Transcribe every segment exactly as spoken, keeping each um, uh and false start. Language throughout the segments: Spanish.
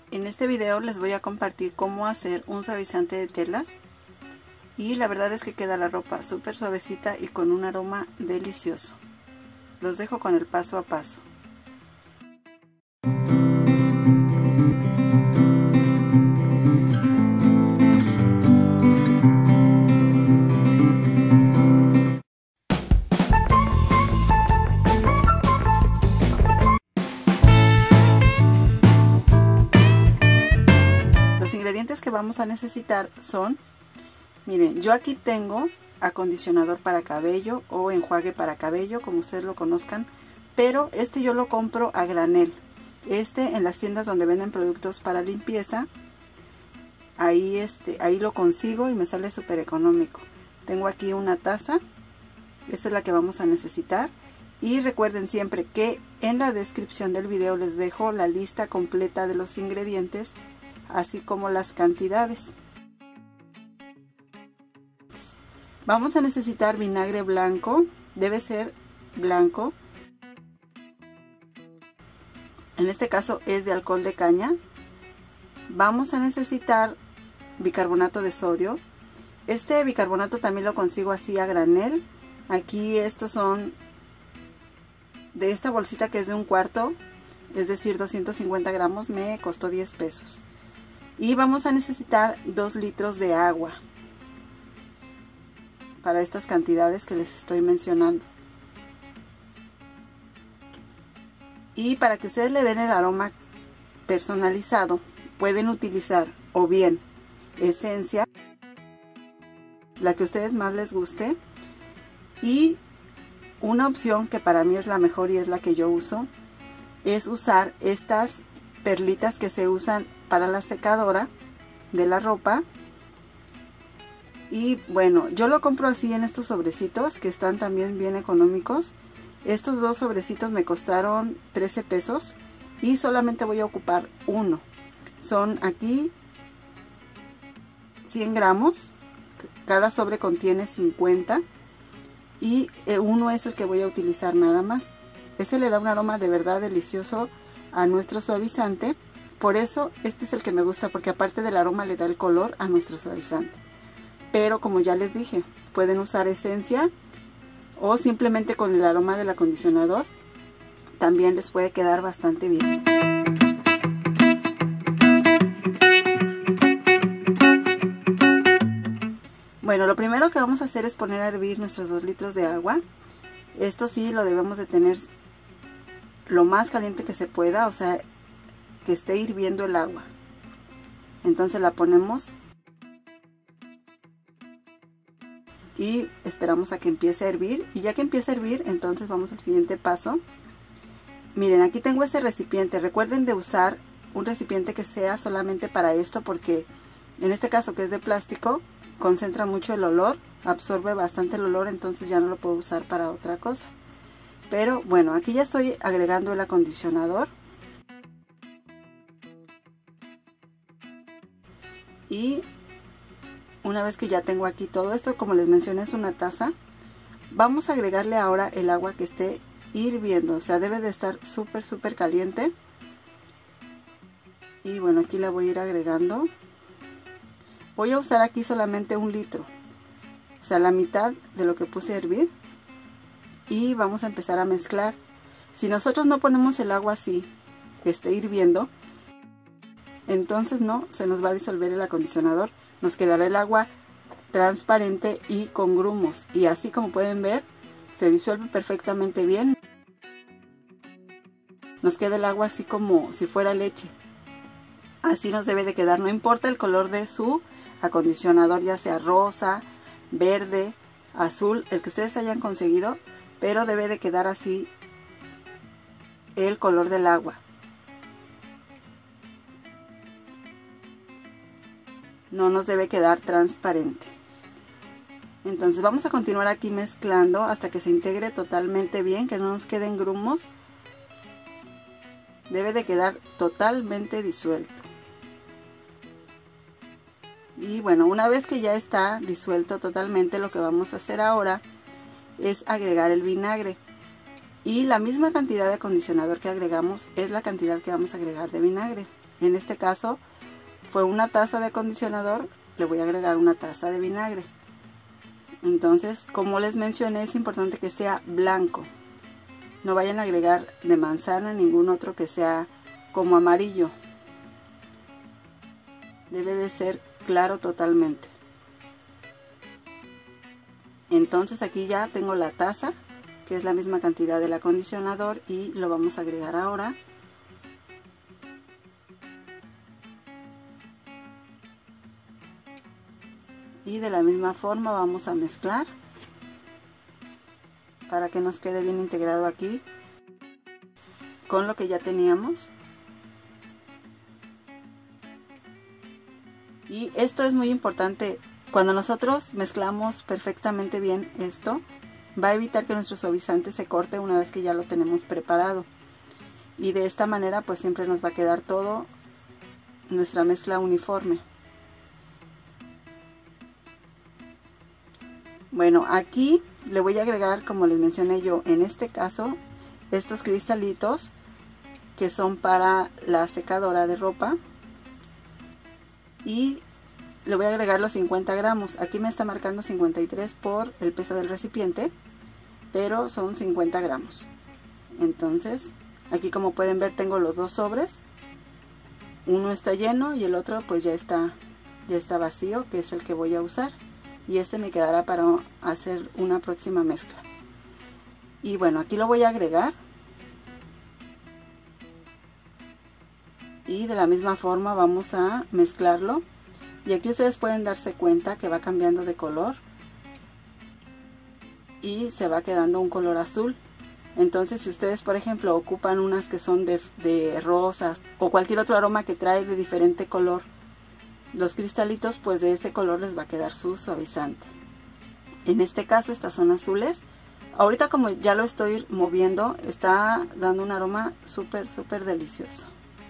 En este video les voy a compartir cómo hacer un suavizante de telas y la verdad es que queda la ropa súper suavecita y con un aroma delicioso. Los dejo con el paso a paso. Los ingredientes que vamos a necesitar son, miren, yo aquí tengo acondicionador para cabello o enjuague para cabello, como ustedes lo conozcan, pero este yo lo compro a granel. Este en las tiendas donde venden productos para limpieza, ahí, este, ahí lo consigo y me sale súper económico. Tengo aquí una taza, esta es la que vamos a necesitar. Y recuerden siempre que en la descripción del video les dejo la lista completa de los ingredientes, así como las cantidades. Vamos a necesitar vinagre blanco, debe ser blanco. En este caso es de alcohol de caña. Vamos a necesitar bicarbonato de sodio. Este bicarbonato también lo consigo así a granel. Aquí estos son de esta bolsita que es de un cuarto, es decir doscientos cincuenta gramos, me costó diez pesos. Y vamos a necesitar dos litros de agua para estas cantidades que les estoy mencionando. Y para que ustedes le den el aroma personalizado, pueden utilizar o bien esencia, la que a ustedes más les guste, y una opción que para mí es la mejor y es la que yo uso, es usar estas perlitas que se usan para la secadora de la ropa. Y bueno, yo lo compro así en estos sobrecitos que están también bien económicos. Estos dos sobrecitos me costaron trece pesos y solamente voy a ocupar uno. Son aquí cien gramos, cada sobre contiene cincuenta y uno es el que voy a utilizar nada más. Este le da un aroma de verdad delicioso a nuestro suavizante. Por eso este es el que me gusta, porque aparte del aroma le da el color a nuestro suavizante. Pero como ya les dije, pueden usar esencia o simplemente con el aroma del acondicionador. También les puede quedar bastante bien. Bueno, lo primero que vamos a hacer es poner a hervir nuestros dos litros de agua. Esto sí lo debemos de tener lo más caliente que se pueda, o sea, que esté hirviendo el agua. Entonces la ponemos y esperamos a que empiece a hervir. Y ya que empiece a hervir, entonces vamos al siguiente paso. Miren, aquí tengo este recipiente. Recuerden de usar un recipiente que sea solamente para esto, porque en este caso que es de plástico, concentra mucho el olor, absorbe bastante el olor, entonces ya no lo puedo usar para otra cosa. Pero bueno, aquí ya estoy agregando el acondicionador. Y una vez que ya tengo aquí todo esto, como les mencioné, es una taza, vamos a agregarle ahora el agua que esté hirviendo, o sea, debe de estar súper súper caliente. Y bueno, aquí la voy a ir agregando. Voy a usar aquí solamente un litro, o sea, la mitad de lo que puse a hervir. Y vamos a empezar a mezclar. Si nosotros no ponemos el agua así, que esté hirviendo, entonces no, se nos va a disolver el acondicionador. Nos quedará el agua transparente y con grumos. Y así como pueden ver, se disuelve perfectamente bien. Nos queda el agua así como si fuera leche. Así nos debe de quedar, no importa el color de su acondicionador, ya sea rosa, verde, azul, el que ustedes hayan conseguido, pero debe de quedar así el color del agua. No nos debe quedar transparente. Entonces vamos a continuar aquí mezclando hasta que se integre totalmente bien, que no nos queden grumos. Debe de quedar totalmente disuelto. Y bueno, una vez que ya está disuelto totalmente, lo que vamos a hacer ahora es agregar el vinagre. Y la misma cantidad de acondicionador que agregamos es la cantidad que vamos a agregar de vinagre. En este caso fue una taza de acondicionador, le voy a agregar una taza de vinagre. Entonces, como les mencioné, es importante que sea blanco. No vayan a agregar de manzana, ningún otro que sea como amarillo. Debe de ser claro totalmente. Entonces aquí ya tengo la taza, que es la misma cantidad del acondicionador, y lo vamos a agregar ahora. Y de la misma forma vamos a mezclar para que nos quede bien integrado aquí con lo que ya teníamos. Y esto es muy importante, cuando nosotros mezclamos perfectamente bien esto, va a evitar que nuestro suavizante se corte una vez que ya lo tenemos preparado. Y de esta manera pues siempre nos va a quedar todo, nuestra mezcla uniforme. Bueno, aquí le voy a agregar, como les mencioné yo, en este caso, estos cristalitos que son para la secadora de ropa. Y le voy a agregar los cincuenta gramos. Aquí me está marcando cincuenta y tres por el peso del recipiente, pero son cincuenta gramos. Entonces, aquí como pueden ver tengo los dos sobres. Uno está lleno y el otro pues ya está, ya está vacío, que es el que voy a usar. Y este me quedará para hacer una próxima mezcla. Y bueno, aquí lo voy a agregar. Y de la misma forma vamos a mezclarlo. Y aquí ustedes pueden darse cuenta que va cambiando de color. Y se va quedando un color azul. Entonces si ustedes por ejemplo ocupan unas que son de, de rosas o cualquier otro aroma que trae de diferente color, los cristalitos pues de ese color les va a quedar su suavizante. En este caso estas son azules. Ahorita como ya lo estoy moviendo, está dando un aroma súper súper delicioso.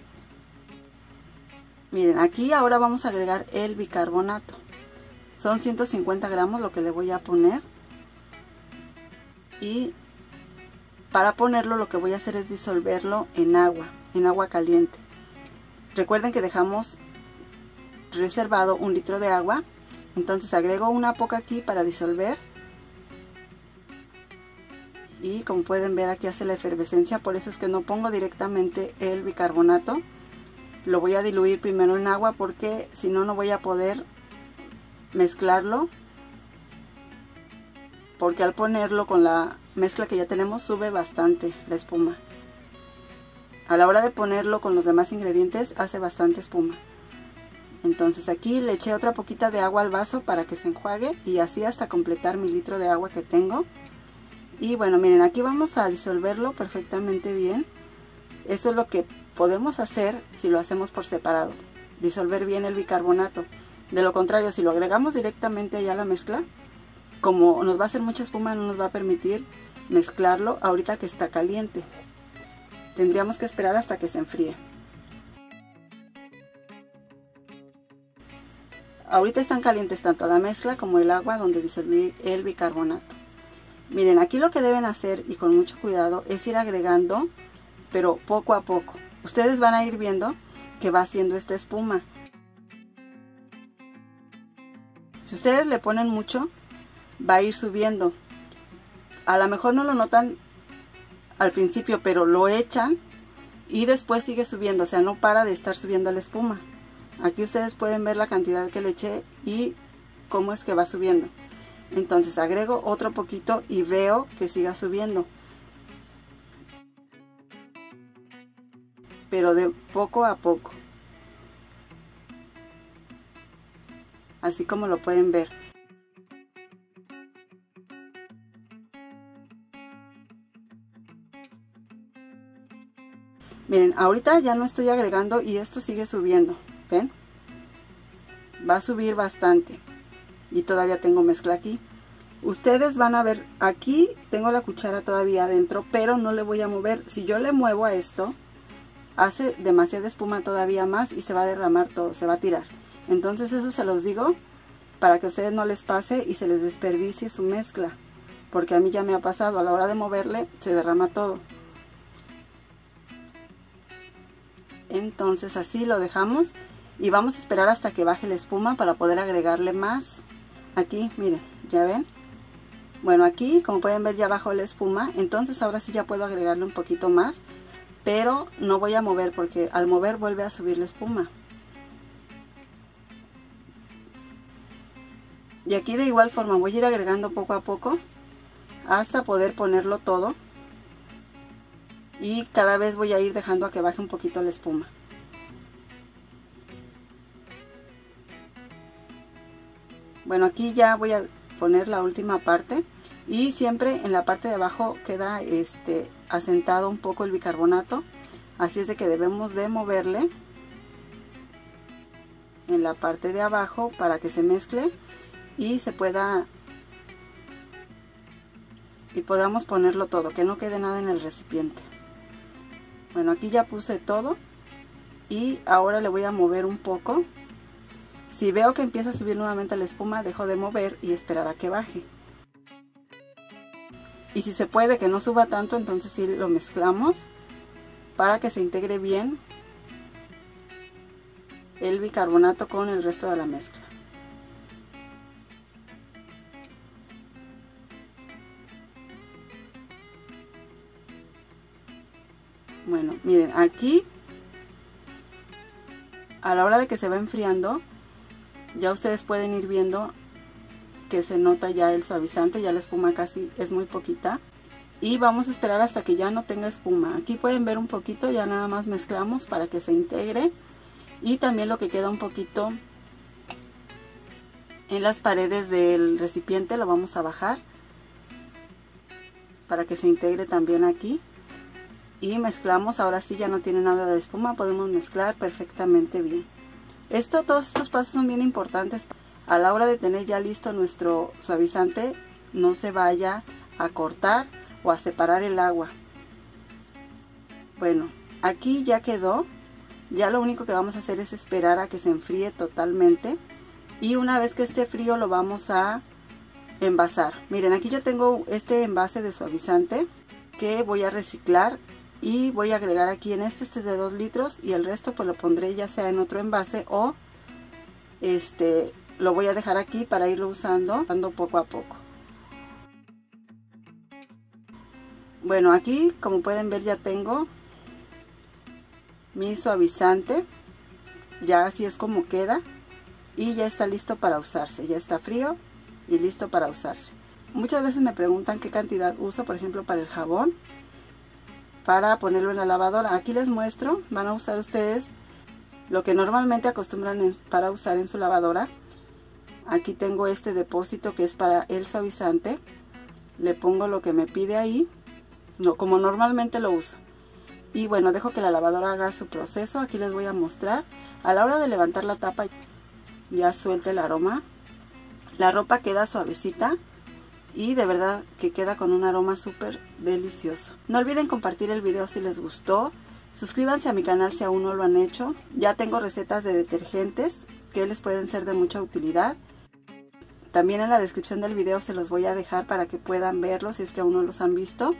Miren, aquí ahora vamos a agregar el bicarbonato. Son ciento cincuenta gramos lo que le voy a poner. Y para ponerlo lo que voy a hacer es disolverlo en agua, en agua caliente. Recuerden que dejamos reservado un litro de agua, entonces agrego una poca aquí para disolver. Y como pueden ver aquí hace la efervescencia, por eso es que no pongo directamente el bicarbonato. Lo voy a diluir primero en agua porque si no, no voy a poder mezclarlo. Porque al ponerlo con la mezcla que ya tenemos sube bastante la espuma. A la hora de ponerlo con los demás ingredientes hace bastante espuma. Entonces aquí le eché otra poquita de agua al vaso para que se enjuague y así hasta completar mi litro de agua que tengo. Y bueno, miren, aquí vamos a disolverlo perfectamente bien. Esto es lo que podemos hacer si lo hacemos por separado, disolver bien el bicarbonato. De lo contrario, si lo agregamos directamente allá a la mezcla, como nos va a hacer mucha espuma, no nos va a permitir mezclarlo ahorita que está caliente. Tendríamos que esperar hasta que se enfríe. Ahorita están calientes tanto la mezcla como el agua donde disolví el bicarbonato. Miren, aquí lo que deben hacer y con mucho cuidado es ir agregando, pero poco a poco. Ustedes van a ir viendo que va haciendo esta espuma. Si ustedes le ponen mucho, va a ir subiendo. A lo mejor no lo notan al principio, pero lo echan y después sigue subiendo, o sea, no para de estar subiendo la espuma. Aquí ustedes pueden ver la cantidad que le eché y cómo es que va subiendo. Entonces agrego otro poquito y veo que siga subiendo, pero de poco a poco, así como lo pueden ver. Miren, ahorita ya no estoy agregando y esto sigue subiendo, ¿ven? Va a subir bastante y todavía tengo mezcla aquí. Ustedes van a ver, aquí tengo la cuchara todavía adentro, pero no le voy a mover. Si yo le muevo a esto, hace demasiada espuma todavía más y se va a derramar todo, se va a tirar. Entonces eso se los digo para que a ustedes no les pase y se les desperdicie su mezcla. porque a mí ya me ha pasado, a la hora de moverle se derrama todo. Entonces así lo dejamos y vamos a esperar hasta que baje la espuma para poder agregarle más. Aquí miren, ya ven. Bueno, aquí como pueden ver ya bajó la espuma, entonces ahora sí ya puedo agregarle un poquito más, pero no voy a mover porque al mover vuelve a subir la espuma. Y aquí de igual forma voy a ir agregando poco a poco hasta poder ponerlo todo. Y cada vez voy a ir dejando a que baje un poquito la espuma. Bueno, aquí ya voy a poner la última parte. Y siempre en la parte de abajo queda este asentado un poco el bicarbonato. Así es de que debemos de moverle en la parte de abajo para que se mezcle y se pueda y podamos ponerlo todo, que no quede nada en el recipiente. Bueno, aquí ya puse todo y ahora le voy a mover un poco. Si veo que empieza a subir nuevamente la espuma, dejo de mover y esperar a que baje. Y si se puede que no suba tanto, entonces sí lo mezclamos para que se integre bien el bicarbonato con el resto de la mezcla. Bueno, miren, aquí a la hora de que se va enfriando, ya ustedes pueden ir viendo que se nota ya el suavizante, ya la espuma casi es muy poquita. Y vamos a esperar hasta que ya no tenga espuma. Aquí pueden ver un poquito, ya nada más mezclamos para que se integre. Y también lo que queda un poquito en las paredes del recipiente lo vamos a bajar para que se integre también aquí. Y mezclamos, ahora sí ya no tiene nada de espuma, podemos mezclar perfectamente bien. Esto, todos estos pasos son bien importantes. A la hora de tener ya listo nuestro suavizante, no se vaya a cortar o a separar el agua. Bueno, aquí ya quedó. Ya lo único que vamos a hacer es esperar a que se enfríe totalmente. Y una vez que esté frío lo vamos a envasar. Miren, aquí yo tengo este envase de suavizante que voy a reciclar. Y voy a agregar aquí en este, este es de dos litros y el resto pues lo pondré ya sea en otro envase o este lo voy a dejar aquí para irlo usando dando poco a poco. Bueno, aquí como pueden ver ya tengo mi suavizante, ya así es como queda y ya está listo para usarse, ya está frío y listo para usarse. Muchas veces me preguntan qué cantidad uso, por ejemplo para el jabón, para ponerlo en la lavadora. Aquí les muestro, van a usar ustedes lo que normalmente acostumbran en, para usar en su lavadora. Aquí tengo este depósito que es para el suavizante. Le pongo lo que me pide ahí, no, como normalmente lo uso. Y bueno, dejo que la lavadora haga su proceso. Aquí les voy a mostrar. A la hora de levantar la tapa ya suelta el aroma. La ropa queda suavecita. Y de verdad que queda con un aroma súper delicioso. No olviden compartir el video si les gustó. Suscríbanse a mi canal si aún no lo han hecho. Ya tengo recetas de detergentes que les pueden ser de mucha utilidad. También en la descripción del video se los voy a dejar para que puedan verlos si es que aún no los han visto.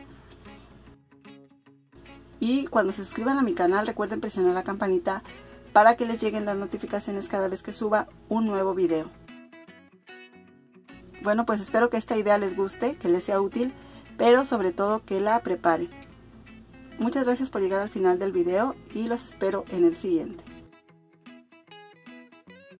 Y cuando se suscriban a mi canal recuerden presionar la campanita para que les lleguen las notificaciones cada vez que suba un nuevo video. Bueno, pues espero que esta idea les guste, que les sea útil, pero sobre todo que la preparen. Muchas gracias por llegar al final del video y los espero en el siguiente.